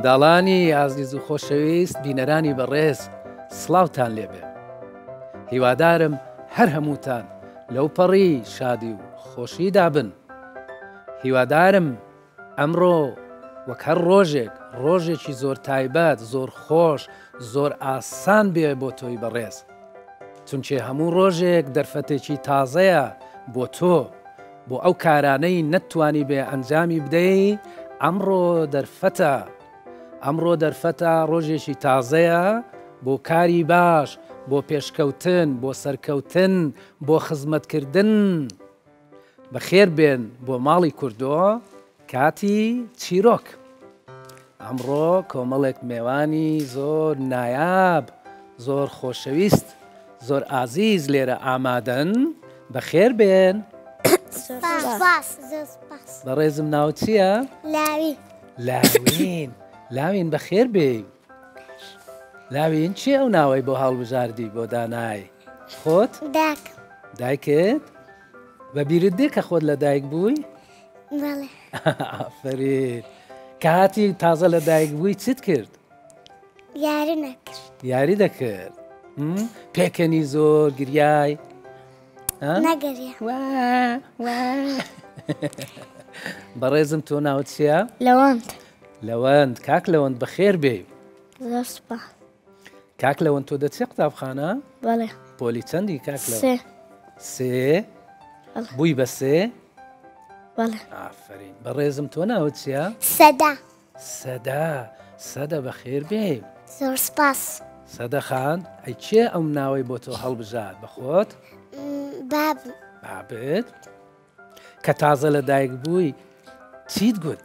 منداڵانی ئازیز و خۆشەویست بینەرانی بەڕێز سڵاوتان لێبێ. هیوادارم هەر هەمووتان لەو پەڕی شادی و خۆشیدا بن. هیوادارم ئەمڕۆ وەک هەر ڕۆژێکی زۆر تایبەت، زۆر خۆش، زۆر ئاسان بێ بۆ تۆی بەڕێز. چونچێ هەموو ڕۆژێک دەرفەتێکی تازەیە بۆ تۆ، بۆ ئەو کارانەی نەتوانی بێ ئەنجامی بدەی. ئەمڕۆ دەرفەتە ڕۆژێکی تازەیە بۆ کاری باش، بۆ پێشکەوتن، بۆ سەرکەوتن، بۆ خزمەتکردن. بەخێر بێن بۆ ماڵی کوردۆ کاتی چیرۆک. ئەمڕۆ کۆمەڵێک میێوانی زۆر نایاب، زۆر خۆشەویست، زۆر ئازیز لێرە ئامادەن. بەخێر بێن. بەڕێزم ناو چییە؟ لاوین بەخێر بێ. لاوین چی ئەو ناوەی بۆ هەڵبژاردی بۆ دانای خۆت؟ دایکت؟ بەبیرت دێ کە خۆت لە دایک بووی؟ ئافرین. کاتی تازە لە دایک بووی چیت کرد؟ یاری دەکرد. پێکەنی زۆر گریای؟ بەڕێزم تۆ ناوت چییە؟ لەوەند. کاک لەوەند بەخێر بێ. کاک لەوەند تۆ دەچێ قوتابخانە؟ پۆلی چەندی کاک لەوەند؟ سێ؟ بووی بە سێ؟ ئافرین. بەڕێزم تۆ ناوت چییە؟ سەدە بەخێر بێ. زۆر سپاس. سەدە خان، ئەی چێ ئەم ناوەی بۆ تۆ هەڵبژات بەخۆت؟ بابت؟ کە تازە لە دایک بووی چیت گوت؟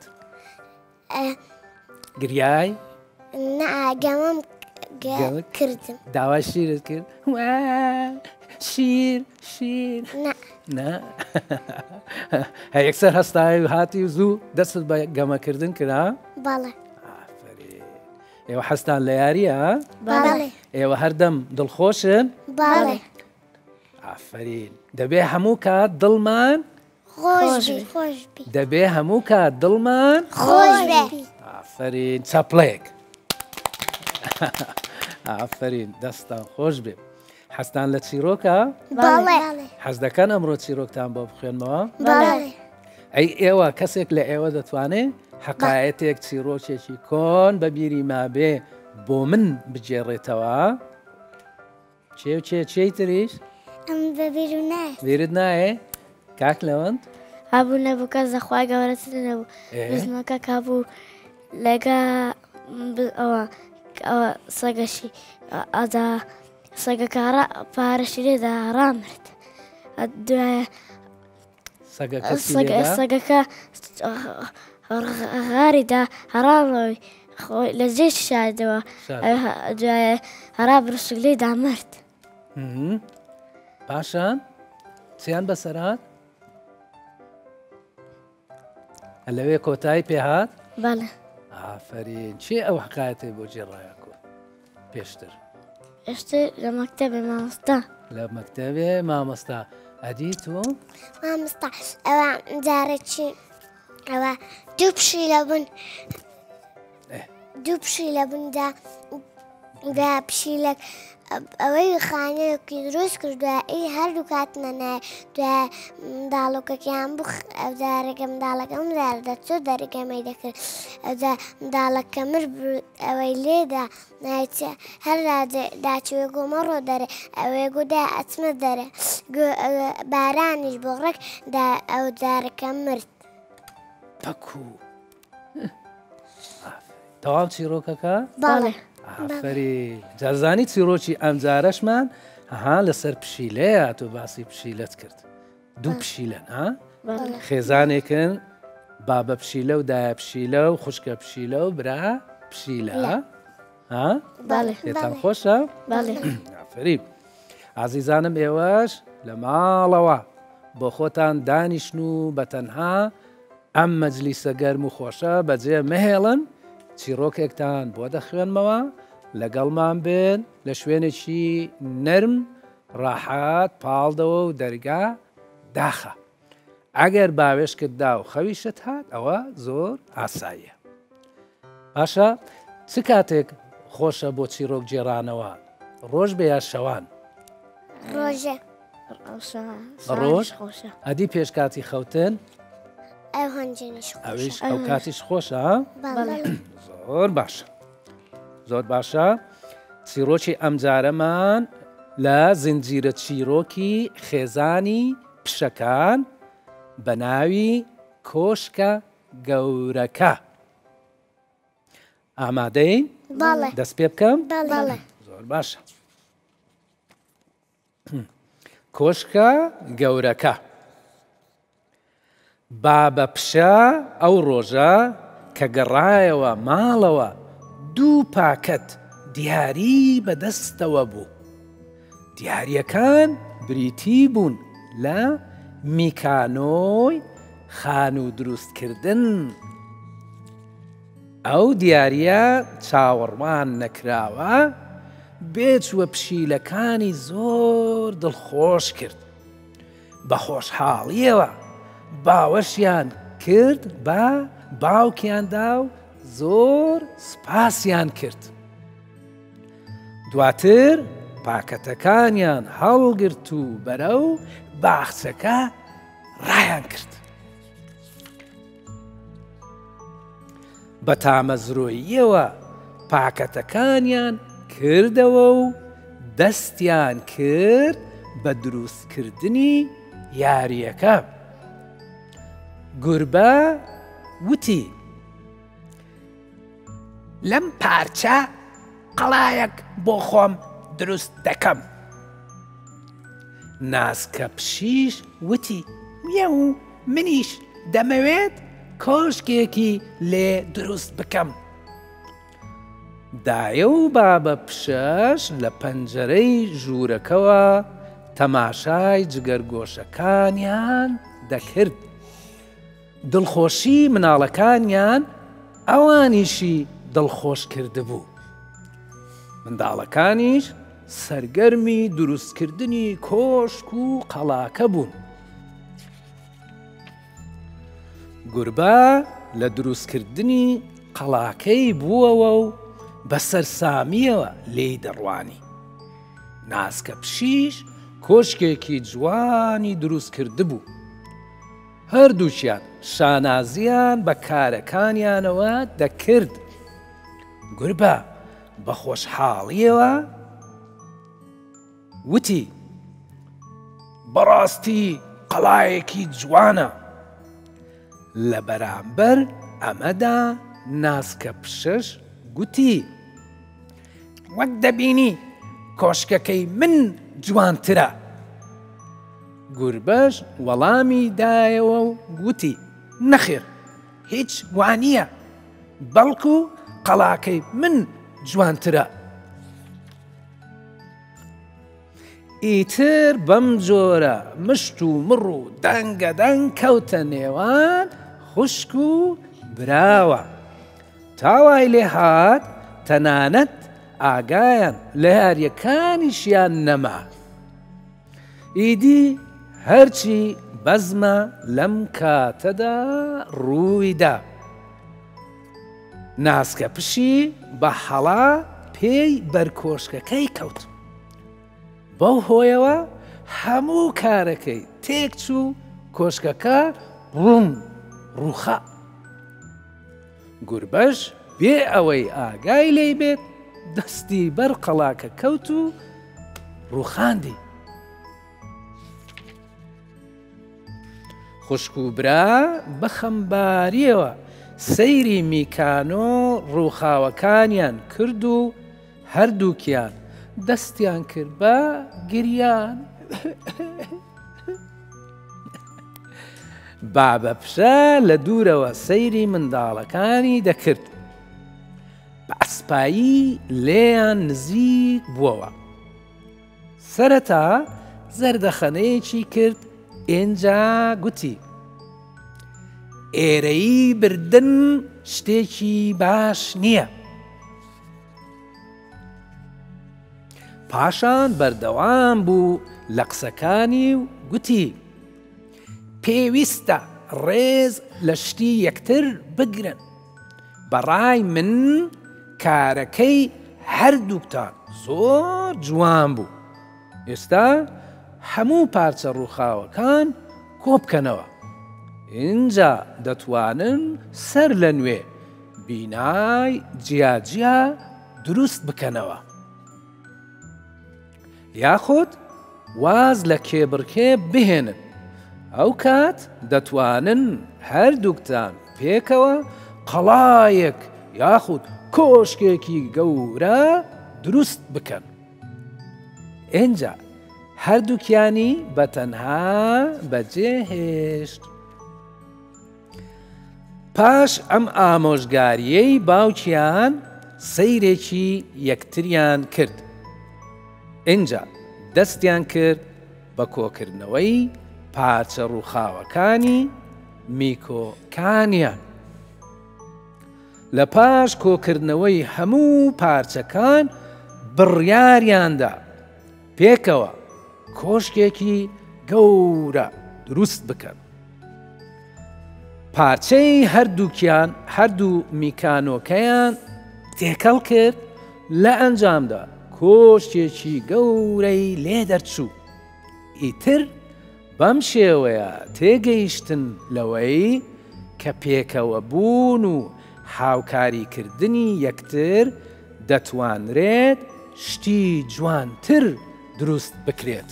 گریای؟ گەمەم کردم. داوای شیرت کرد؟ شیر؟ نا. یەکسەر هەستایی و هاتی و زوو دەستت بە گەمەکردن کرا؟ ئافرین. ئێوە حەستان لە یاریە؟ ئێوە هەردەم دڵخۆشن؟ ئافرین. دەبێ هەموو کات دڵمان خۆش بێ. ئافرین. چەپڵێک. ئافرین. دەستان خۆش بێ. حەستان لە چیرۆکە؟ حەز دەکەن ئەمڕۆ چیرۆکتان بۆ بخوێنمەوە؟ ئەی ئێوە کەسێک لە ئێوە دەتوانێت حەقایەتێک چیرۆکێکی کۆن بە بیری مابێ بۆ من بجێڕێتەوە؟ چێی تریش؟ بیرت نایە؟ کاک لەوەند؟ هەبوو نەبوو کەس دەخوای گەورەتر نەبوو. بزمەکە کابوو لەگە ئەوە سەگەشی ئەدا سەگەکە پارەشی لێدا ڕامرد. دوایە سەگەکە غاریدا هەڕاڵەوەی لە جێش شاردەوە. دوایە هەرا برسوک لێ دامرد. پاشان چیان بەسەرات؟ لەوێ کۆتایی پێهات؟ ئافرین. چی ئەو حقایەتی بۆ جێڕایە کۆ پێشتر؟ لە مەکتەبێ مامۆستا. لە مەکتەبێ مامۆستا. ئەدی تۆ؟ مامۆستا ئەوە جارێکی ئەوە دوو پشی لە بندا پشیلەک ئەوەی خانەیەکی دروست کردووە ئەی هەردوو کاتنە نایە. دوای منداڵۆکەکیان بوو ئەوجارێکە منداڵەکەم زاردا چۆ دەرەکەمەی دەکرد. ئەوجا منداڵەکە مر ئەوەی لێدا نایچە هەر داچوێ گۆمەڕۆ دەرێ ئەوێ گودا ئەچمە دەرێ بارانیش بۆ ڕێک ئەو جارەکە مرد. تەواو چیرۆکەکە؟ ئافرین. جارزانی چیرۆکی ئەم جارەشمان لەسەر پشیلەیە. تۆ باسی پشیلەت کرد. دوو پشیلەن خێزانێکن، بابە پشیلە و دایە پشیلە و خوشکە پشیلە و برا پشیلە. پێتان خۆشە؟ ئافرین. ئازیزانم ئێوەش لە ماڵەوە بۆ خۆتان دانیشن و بەتەنها ئەم مەجلیسە گەرم و خۆشە بەجێ مەهێڵن. چیرۆکێکتان بۆ دەخوێنمەوە، لەگەڵمان بێن لە شوێنێکی نەرم، ڕاحات، پاڵدەوە و دەرگا داخە. ئەگەر باوێشکت دا و خەویشت هات ئەوە زۆر ئاساییە. باشە چ کاتێک خۆشە بۆ چیرۆک جێرانەوە ڕۆژ بە یا شەوان ڕۆژە ڕۆژ ئەدی پێشکاتی خەوتن ئەو هەنجێنیش ئەویش ئەو کاتیش خۆشە بەڵێ زۆر باشە زۆر باشە چیرۆکی ئەمجارەمان لە زنجیرە چیرۆکی خێزانی پشەکان بە ناوی کۆشکە گەورەکە ئامادەین؟ بەڵێ دەست پێ بکەم؟ بەڵێ زۆر باشە کۆشکە گەورەکە بابە پشە ئەو ڕۆژە کە گەڕایەوە ماڵەوە دوو پاکەت دیاری بەدەستەوە بوو دیاریەکان بریتی بوون لە میکانۆی خان و دروستکردن ئەو دیاریە چاوەڕوان نەکراوە بێچوە پشیلەکانی زۆر دڵخۆش کرد بە خۆشحاڵیەوە باوەشیان کرد بە باوکیاندا و زۆر سپاسیان کرد دواتر پاکەتەکانیان هەڵگرت و بەرەو باخچەکە ڕایان کرد بە تامەزرۆییەوە پاکەتەکانیان کردەوە و دەستیان کرد بە دروستکردنی یاریەکە گوربە وتی لەم پارچە قەڵایەک بۆ خۆم دروست دەکەم ناسکە پشیش وتی میێ منیش دەمەوێت کۆشکێکی لێ دروست بکەم دایە و بابە پشەش لە پەنجەرەی ژوورەکەوە تەماشای جگەرگۆشەکانیان دەکرد دڵخۆشی مناڵەکانیان ئەوانیشی دڵخۆش کردبوو منداڵەکانیش سەرگەرمی دروستکردنی کۆشک و قەڵاکە بوون گوربە لە دروستکردنی قەڵاکەی بووەوە و بەسەر سامیەوە لێی دەڕوانی ناسکە پشیش کۆشکێکی جوانی دروست کردبوو هەردووچیان شانازیان بە کارەکانیانەوە دەکرد گوربە بە خۆشحاڵیەوە وتی بەڕاستی قەڵایەکی جوانە لە بەرامبەر ئەمەدا ناسکە پشەش گوتی وەک دەبینی کۆشکەکەی من جوانترە گوربەش وەڵامی دایەوە و گوتی نەخێر هیچ وانییە بەڵکو قەڵاکەی من جوانترە ئیتر بەم جۆرە مشت و مڕ و دەنگەدەنگ کەوتە نێوان خوشک و براوە تاوای لێ هات تەنانەت ئاگایان لە یاریەکانیشیان نەما ئیدی هەرچی بەزمە لەم کاتەدا ڕوویدا ناسکە پشی بە هەڵا پێی بەرکۆشکەکەی کەوت بەو هۆیەوە هەموو کارەکەی تێک چوو کۆشکەکە ڕوم ڕووخە گوربەش بێ ئەوەی ئاگای لێی بێت دەستی بەر قەڵاکە کەوت و ڕووخاندی خوشک و برا بە خەمباریەوە سەیری میکانۆ ڕووخاوەکانیان کرد و هەردووکیان دەستیان کرد بە گریان بابە پشە لە دوورەوە سەیری منداڵەکانی دەکرد بە ئەسپایی لێیان نزیک بووەوە سەرەتا زەردەخەنەیەکی کرد ئێنجا گوتی ئێرەی بردن شتێکی باش نییە پاشان بەردەوام بوو لە قسەکانی و گوتی پێویستە ڕێز لە شتی یەکتر بگرن بەڕای من کارەکەی هەردووکتان زۆر جوان بوو. ئێستا هەموو پارچە ڕووخاوەکان کۆبکەنەوە. اینجا دەتوانن سەر لە نوێ بینای جیاجیا دروست بکەنەوە. یاخود واز لە کێبڕکێ بهێنن. ئەو کات دەتوانن هەردووکتان پێکەوە قەڵایەک یاخود کۆشکێکی گەورە دروست بکەن. ئینجا هەردووکیانی بەتەنها بەجێهێشت. پاش ئەم ئامۆژگاریەی باوکیان سەیرێکی یەکتریان کرد. ئینجا دەستیان کرد بە کۆکردنەوەی پارچە ڕووخاوەکانی میکۆکانیان. لە پاش کۆکردنەوەی هەموو پارچەکان بڕیاریاندا پێکەوە کۆشکێکی گەورە دروست بکەن. پارچەی هەردوو میکانۆکەیان تێکەڵ کرد. لە ئەنجامدا کۆشتێکی گەورەی لێ دەرچوو. ئیتر بەم شێوەیە تێگەیشتن لەوەی کە پێکەوە بوون و هاوکاریکردنی یەکتر دەتوانرێت شتی جوانتر دروست بکرێت.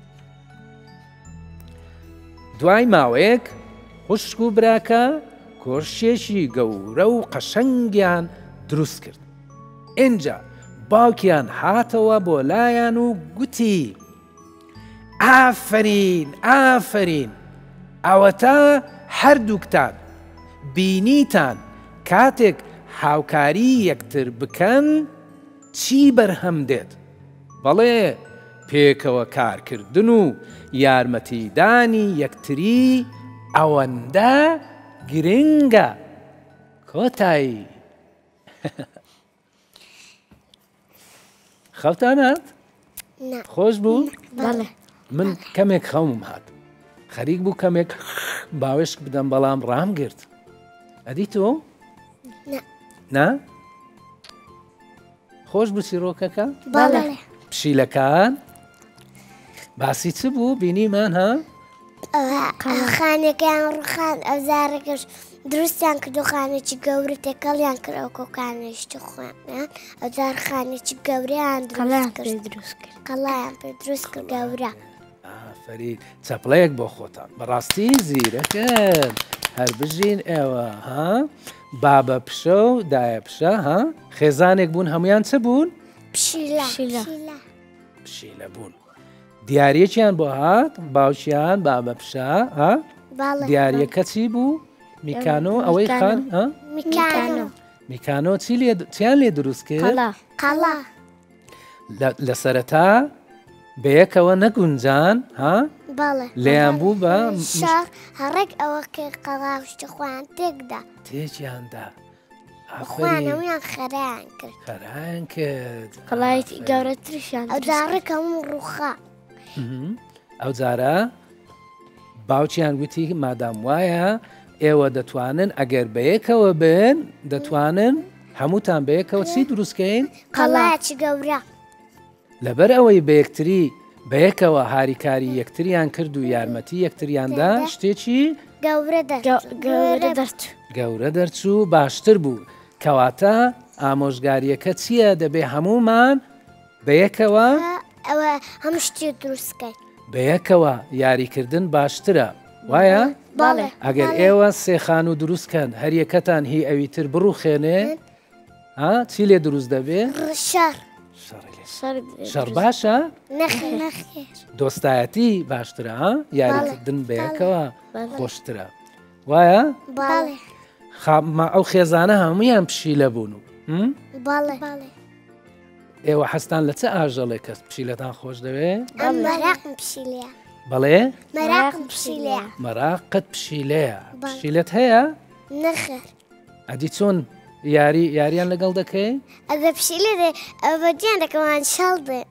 دوای ماوەیەک خوشک و براکە کۆشتێکی گەورە و قەشەنگیان دروست کرد. ئینجا باوکیان هاتەوە بۆ لایەن و گوتی: ئافرین ئافرین، ئەوەتە هەردووکتان بینیتان کاتێک هاوکاری یەکتر بکەن چی بەرهەم دێت؟ بەڵێ پێکەوە کارکردن و یارمەتیدانی یەکتری ئەوەندە گرنگە. کۆتایی خەوتان هات؟ خۆش بوو؟ بەڵێ. من کەمێک خەومم هات. خەریک بوو کەمێک باوێشک بدەم بەڵام ڕام گرت. ئەدی تۆ؟ نا؟ خۆش بوو چیرۆکەکە؟ بەڵێ. پشیلەکان باسی چ بوو بینیمان ها؟ خانەکەیان ڕووخان ئەوزارەکەش دروستیان کردو خانێکی گەورە تێکەڵیان کرد ئەو کۆکانێشتی خۆیان ئەوزار خانێکی گەورەیان دروست کرد قەڵایان پێ دروست کرد گەورە. ئافرین چەپڵەیەک بۆ خۆتان بەڕاستی زیرەکەن. هەر بژین ئێوە ها؟ بابە پشە و دایە پشە ها؟ خێزانێک بوون هەمویان چه بوون؟ پشیلە بوون. دیارەکیان بۆ هات باوکیان بابە پشە ها؟ دیارەکە چی بوو؟ میکانۆ ئەوەی خان میکانۆ چیان لێ دروست کرد؟ قەڵا. لە سەرەتا بەیەکەوە نەگونجان ها؟ لێیان بوو بە هەڕێک ئەوە قەڵاوشتی خۆیان تێکدا تێکیاندا خوانەوەیان خەرایان کرد. خەرایان کرد. قەڵایەتی گەورەتریشیان ئەوجارڕێکەم ڕووخا. ئەو جارە باوکیان گوتی مادام وایە ئێوە دەتوانن ئەگەر بەیەکەوە بن دەتوانن هەمووتان بەیەکەوە چی دروستکەین؟ قەڵایەکی گەورە. لەبەر ئەوەی بە یەکتری بەیەکەوە هاریکاری یەکتریان کرد و یارمەتی یەکتریاندا شتێکی گەورە دەرچوو باشتر بوو. کەواتە ئامۆژگاریەکە چییە؟ دەبێ هەمومان بەیەکەوە ئەوە هەموو شتی دروستکەین. بەیەکەوە یاریکردن باشترە وایە؟ بەڵێ. ئەگەر ئێوە سێخان و دروستکەن هەریەکەتان هی ئەویتر بڕوخێنێ چی لێ دروست دەبێ؟ شەڕ باشە؟ دۆستایەتی باشترە ها؟ یاریکردن بەیەکەوە خۆشترە وایە؟ بەڵێ. ئەو خێزانە هەمویان پشیلە بوون و بەڵێ. ئێوە حەستان لە چه ئاژەڵێک کەس پشیلەتان خۆش دەوێ؟ مەراقم پشیلەیە. بەڵێ؟ مەراقم پشیلەیە. مەراقت پشیلەیە. پشیلەت هەیە؟ نەخێر. ئەدی چۆن یاریان لەگەڵ دەکەی؟ ئەگە پشیلە ئەوە دییان دەکەوان شەڵدێن.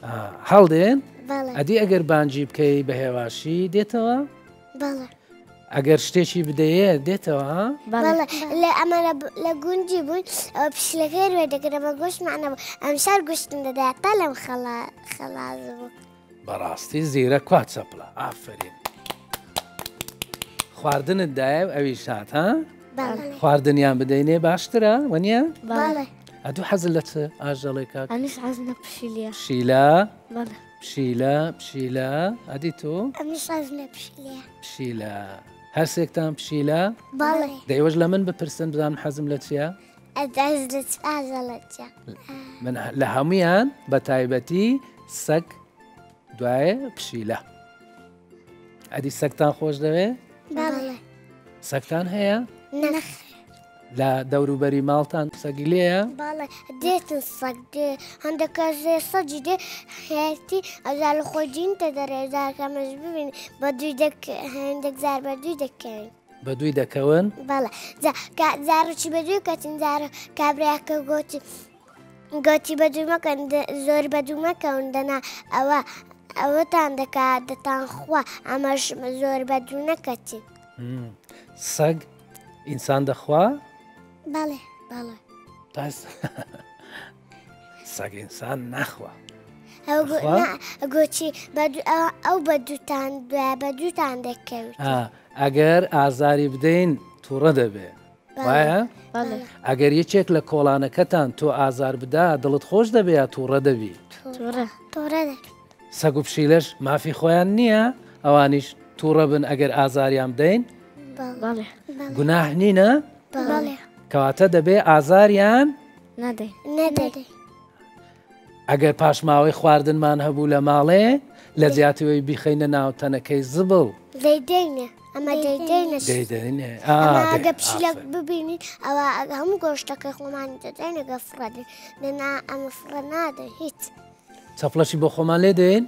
هەڵدێن؟ بەڵێ. ئەدی ئەگەر بانجی بکەی بە هێواشی دێتەوە؟ بەڵێ. ئەگەر شتێکی بدەیە دێتەوە ها؟ بەڵێ لە ئەمە لە گونجی بوون ئەوە پشلەکەی وێ دەگرەمە گۆشتمانە بوو ئەم شار گوشتم دەدا تا لەم خەلاز بوو. بەڕاستی زیرە کوا چەپڵە ئافرین. خواردنت دایە ئەوی شات ها؟ خواردنیان بدەینێ باشترە وەنیە؟ بەڵێ ئەدوو حەزت لە چ ئاژەڵێکا؟ ئەنیش حەزم لە پشیلە. پشیلە؟ بەڵێ. پشیلە ئەدی تۆ؟ ئەمیش حەز لە پشیلە. پشیلە هەرسێکتان پشیلە؟ بەڵێ دەیوەش لە من بپرسن بزانم حەزم لە چیە؟ ئەدەز لە ئاژەڵەتە. من لە هەمویان بە تایبەتی سەگ دوایە پشیلە. ئەدی سەگتان خۆش دەوێ؟ بەڵێ سەگتان هەیە؟ نەخ. لە دەوروبەری ماڵتان سەگی لێیە؟ بەڵێ دێتن سەگ دێ هەندێک کەس دێ سەگی دێ هەیەتی ئەوزا لە خۆی جینتە دەرێزارکەمەش ببین بە دوی هەندێک زار بە دوی دەکەین. بە دوی دەکەون؟ بەڵێ زارۆکی بە دوی کەچین زارە کابراکە گۆتی بە دوو مەکەن زۆر بە دوو مەکەون دەنا ئەوەتان دەکات دەتان خوا ئەمەش زۆر بە دوو نەکەچین. سەگ ئینسان دەخوا؟ بەڵێ بەڵێ سەگ ئینسان نەخوا. گۆچی ئەو بە دووتان دوای بە دووتان دەکەوت. ئەگەر ئازاری بدەین تووڕە دەبێ وایە؟ ئەگەر یەکێک لە کۆڵانەکەتان تۆ ئازار بدا دڵت خۆش دەبێ یا تووڕە دەبی؟ تۆڕە سەگ و پشیلەش مافی خۆیان نییە ئەوانیش تووڕە بن ئەگەر ئازاریان بدەین؟ گوناح نینە؟ کەواتە دەبێ ئازاریان نەدەی. ئەگەر پاشماوەی خواردنمان هەبوو لە ماڵێ لە جیاتەوەی بیخەینە ناو تەنەکەی زبڵ دەیدەینە ئەمە دەیدەینێ ئەگە پشیلەک ببینین ئەوە هەموو گۆشتەکەی خۆمانی دەدەینەگە فڕەدن لەنا ئەمە فڕە نادە هیچ. چەپڵەشی بۆ خۆمان لێ دێن؟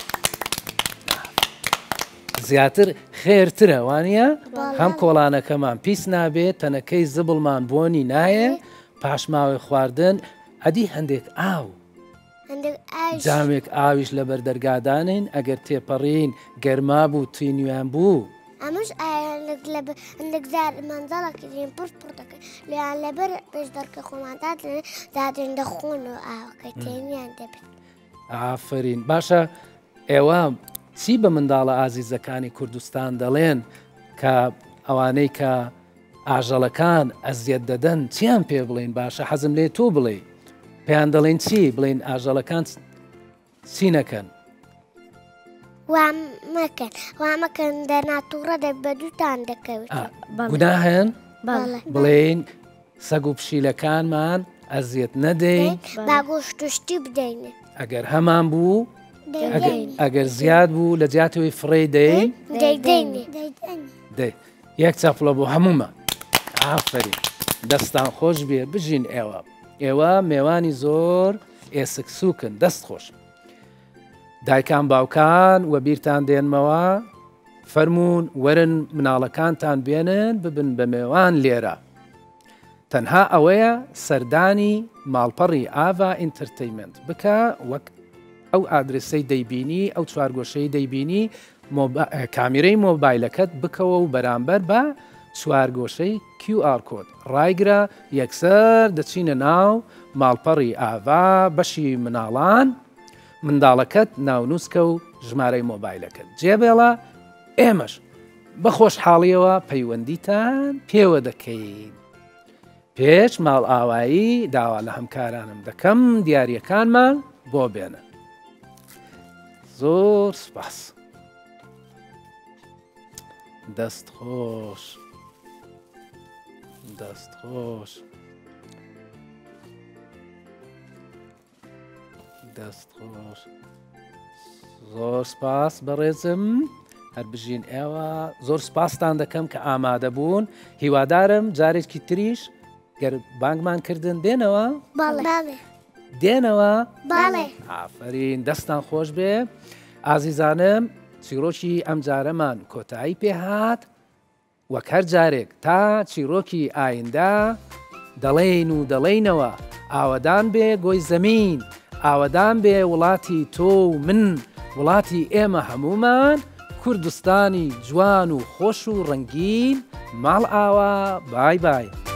زیاتر خێرترە وانە؟ هەم کۆڵانەکەمان پیس نابێت تەنەکەی زبڵمان بۆنی نایە پاشماوەی خواردن ئەدی هەندێک ئاو جامێک ئاویش لە بەردەرگادانین ئەگەر تێپەڕین گەرما بوو توی نوێیان بوو. ئەمەش هەندێک زار مەنزەڵەکەین پڕ دەکەن لیان لەبەر پێش دەرکە خۆماندا دادێن دەخۆن و ئاوەکەی تێنیان دەبێت. ئافرین باشە ئێوە چی بە منداڵە ئازیزەکانی کوردستان دەڵێن کە ئەوانەی کە ئاژەڵەکان ئەزیەت دەدەن چیان پێ بڵێن باشە حەزم لێ تۆ بڵێ پێیان دەڵێن چی بڵێن ئاژەڵەکان چی نەکەن؟ وامەکەن دەرناتووڕە بە دووتان دەکەوت. گوناهن؟ بڵێن سەگ و پشیلەکانمان ئەزیەت نەدەین با گۆشتشتی بدەینێ ئەگەر هەمان بوو ئەگەر زیاد بوو لە جیاتەوەی فڕێ دەین یەک چەپڵە بۆ هەمومان. ئافرین دەستان خۆش بێ بژین ئێوە میێوانی زۆر ئێسک سووکن دەست خۆش. دایکان باوکان وە بیرتان دێنمەوە فەرمونون وەرن مناڵەکانتان بێنن ببن بە میێوان لێرە. تەنها ئەوەیە سەردانی ماڵپەڕی ئاوا ئینتەرتەیمنت بکە وەک ئەو ئادرسەی دەیبینی ئەو چوارگۆشەی دەیبینی کامیرەی مۆبایلەکەت بکەوە و بەرامبەر بە چوارگۆشەی QR کۆد ڕایگرە یەکسەر دەچینە ناو ماڵپەڕی ئاوا بەشی مناڵان منداڵەکەت ناونووسکە و ژمارەی مۆبایلەکەت جێبێڵە ئێمەش بە خۆشحاڵیەوە پەیوەندیتان پێوە دەکەین. پێش ماڵ ئاوایی داوا لە هەمکارانم دەکەم دیاریەکانمان بۆ بێنە. زۆر سپاس. دەست خۆش دەست خۆش دەست خۆش. زۆر سپاس بەڕێزم هەر بژین ئێوە زۆر سپاستان دەکەم کە ئامادە بوون. هیوادارم جارێکی تریش گەر بانگمان کردن دێنەوە؟ دێنەوە؟ ئافرین دەستان خۆش بێ. ئازیزانم چیرۆکی ئەم جارەمان کۆتایی پێهات وەک هەر جارێک تا چیرۆکی ئایندا دەڵێن و دەڵێنەوە ئاوەدان بێ گۆی زەمین ئاوەدان بێ وڵاتی تۆ و من وڵاتی ئێمە هەمومان کوردستانی جوان و خۆش و ڕەنگین ماڵ ئاوا بای بای.